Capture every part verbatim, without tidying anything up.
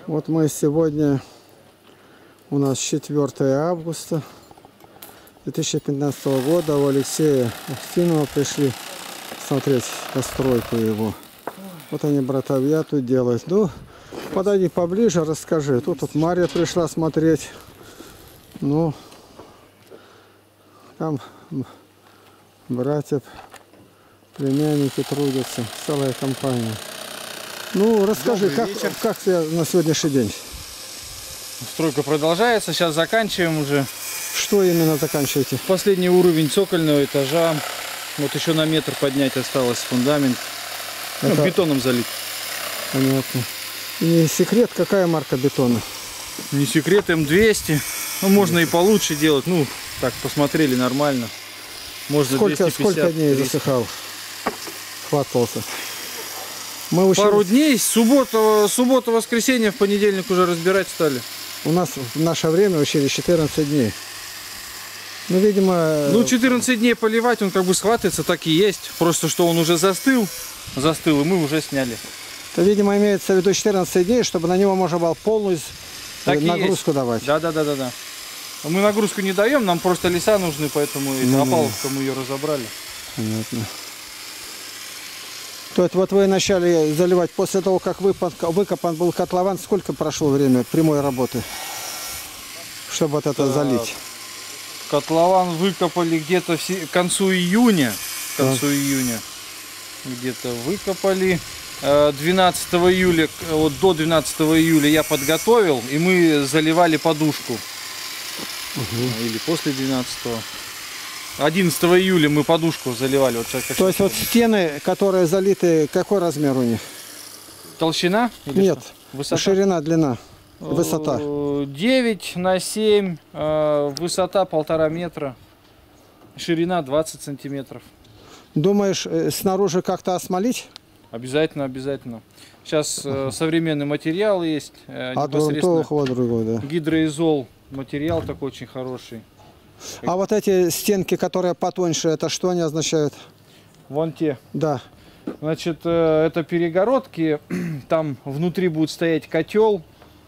Вот мы сегодня, у нас четвёртое августа две тысячи пятнадцатого года, у Алексея Устинова пришли смотреть постройку его. Вот они, братовья, тут делают. Ну, подойди поближе, расскажи. Тут вот Марья пришла смотреть. Ну, там братья, племянники трудятся, целая компания. Ну, расскажи, как, как ты на сегодняшний день? Стройка продолжается, сейчас заканчиваем уже. Что именно заканчиваете? Последний уровень цокольного этажа. Вот еще на метр поднять осталось фундамент. Это... Ну, бетоном залить. Понятно. И не секрет, какая марка бетона? Не секрет, эм двести. Ну, можно и получше делать. Ну, так, посмотрели, нормально. Можно сколько, двести пятьдесят, сколько дней триста. засыхал? Хватался. Мы учили... Пару дней. Суббота, суббота, воскресенье, в понедельник уже разбирать стали. У нас в наше время учили четырнадцать дней. Ну, видимо... Ну, четырнадцать дней поливать, он как бы схватывается, так и есть. Просто, что он уже застыл, застыл, и мы уже сняли. Это, видимо, имеется в виду четырнадцать дней, чтобы на него можно было полную так нагрузку давать. Да, да, да, да, да. Мы нагрузку не даем, нам просто леса нужны, поэтому ну, опалубка мы ее разобрали. Понятно. То есть вот вы начали заливать после того, как выкопан был котлован, сколько прошло время прямой работы, чтобы вот это так. залить? Котлован выкопали где-то к концу июня. К концу так. июня. Где-то выкопали. двенадцатого июля, вот до двенадцатого июля я подготовил, и мы заливали подушку. Угу. Или после двенадцатого. одиннадцатого июля мы подушку заливали. Вот сейчас, то есть вот стены, которые залиты, какой размер у них? Толщина? Или нет, высота? Ширина, длина, высота. девять на семь, высота полтора метра, ширина двадцать сантиметров. Думаешь, снаружи как-то осмолить? Обязательно, обязательно. Сейчас uh-huh. современный материал есть. А непосредственно другого, да. Гидроизол. Материал такой очень хороший. А вот эти стенки, которые потоньше, это что они означают? Вон те. Да. Значит, это перегородки. Там внутри будет стоять котел,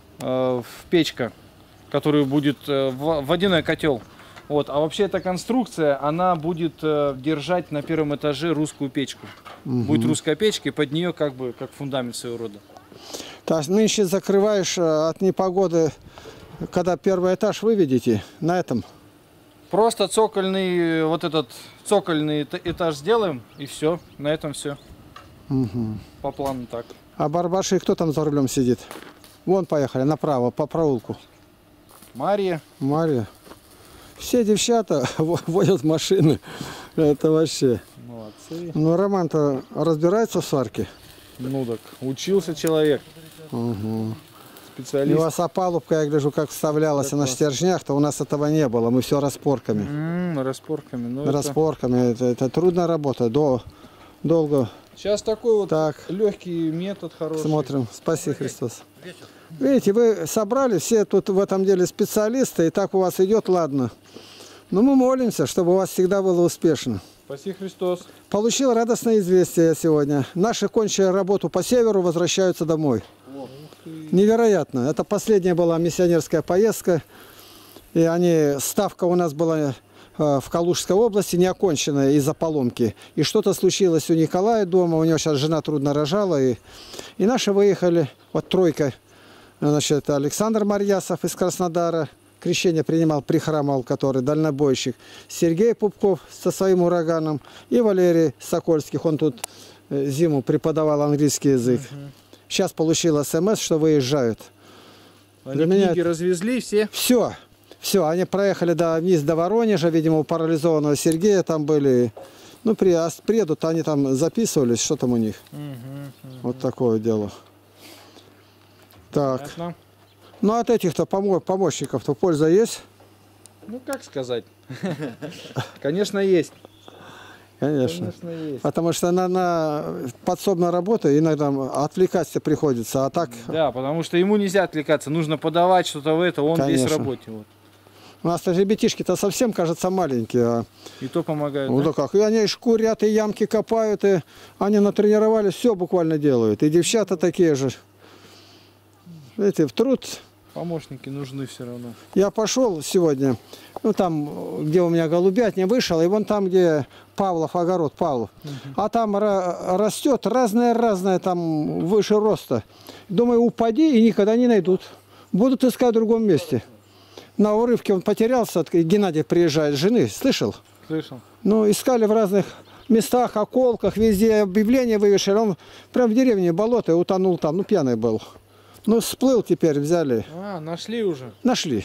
печка, который будет водяной котел. Вот. А вообще эта конструкция, она будет держать на первом этаже русскую печку. Угу. Будет русская печка, и под нее как бы как фундамент своего рода. То есть нынче закрываешь от непогоды, когда первый этаж выведете на этом? Просто цокольный, вот этот цокольный этаж сделаем, и все. На этом все. Угу. По плану так. А барбаши, кто там за рулем сидит? Вон поехали, направо, по проулку. Марья. Марья. Все девчата водят машины. Это вообще. Молодцы. Ну, Роман-то разбирается в сварке? Ну так, учился человек. Угу. Специалист. У вас опалубка, я гляжу, как вставлялась это на стержнях-то, у нас этого не было, мы все распорками. М-м, распорками. Ну, распорками, это... Это, это трудная работа, до, долго. Сейчас такой вот так. легкий метод хороший. Смотрим, спаси Христос. Видите, вы собрали, все тут в этом деле специалисты, и так у вас идет, ладно. Но мы молимся, чтобы у вас всегда было успешно. Спаси Христос. Получил радостное известие я сегодня. Наши, кончили работу по северу, возвращаются домой. Невероятно. Это последняя была миссионерская поездка. И они, ставка у нас была в Калужской области не оконченная из-за поломки. И что-то случилось у Николая дома. У него сейчас жена трудно рожала. И, и наши выехали. Вот тройка. Значит, Александр Марьясов из Краснодара. Крещение принимал, прихрамал, который дальнобойщик. Сергей Пупков со своим ураганом. И Валерий Сокольских. Он тут зиму преподавал английский язык. Сейчас получил смс, что выезжают. Они Для меня... развезли все? Все. Все. Они проехали до, вниз до Воронежа. Видимо, у парализованного Сергея там были. Ну, при, а приедут, они там записывались. Что там у них? Угу, угу. Вот такое дело. Так. Понятно. Ну, от этих-то помо помощников-то польза есть? Ну, как сказать? Конечно, есть. Конечно. Конечно, есть. Потому что на, на подсобной работе иногда отвлекаться приходится, а так... Да, потому что ему нельзя отвлекаться, нужно подавать что-то в это, он Конечно. весь в работе. Вот. У нас ребятишки-то совсем, кажется, маленькие. А... И то помогают, ну, да? как. И они шкурят, и ямки копают, и они натренировались, все буквально делают. И девчата такие же. Видите, в труд. Помощники нужны все равно. Я пошел сегодня, ну там, где у меня голубятня, вышел, и вон там, где Павлов огород, Павлов. Угу. А там растет разное-разное, там выше роста. Думаю, упади и никогда не найдут. Будут искать в другом месте. На урывке он потерялся, Геннадий приезжает, жены, слышал? Слышал. Ну, искали в разных местах, околках, везде объявление вывешали. Он прям в деревне болото утонул там, ну пьяный был. Ну, всплыл теперь, взяли. А, нашли уже? Нашли.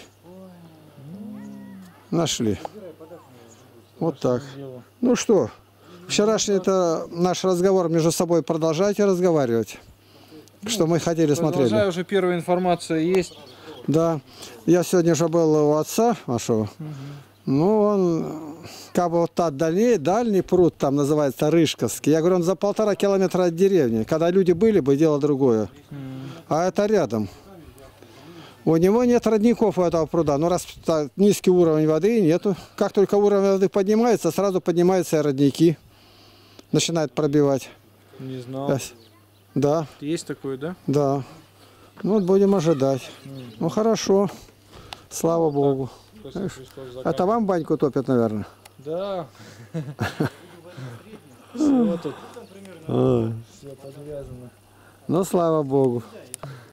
Нашли. Вот так. Ну что, вчерашний это наш разговор между собой. Продолжайте разговаривать. Что мы хотели смотреть. Продолжаю, уже первая информация есть. Да. Я сегодня же был у отца вашего. Угу. Ну, он, как бы вот та дальний, дальний пруд, там называется Рыжковский. Я говорю, он за полтора километра от деревни. Когда люди были бы, дело другое. А это рядом. У него нет родников у этого пруда. Но раз так, низкий уровень воды, нету. Как только уровень воды поднимается, сразу поднимаются и родники. Начинает пробивать. Не знал. Да. Есть такое, да? Да. Ну, вот будем ожидать. Mm. Ну, хорошо. Слава ну, Богу. Это вам баньку топят, наверное? Да. Все тут. Все подвязано. Ну, слава Богу.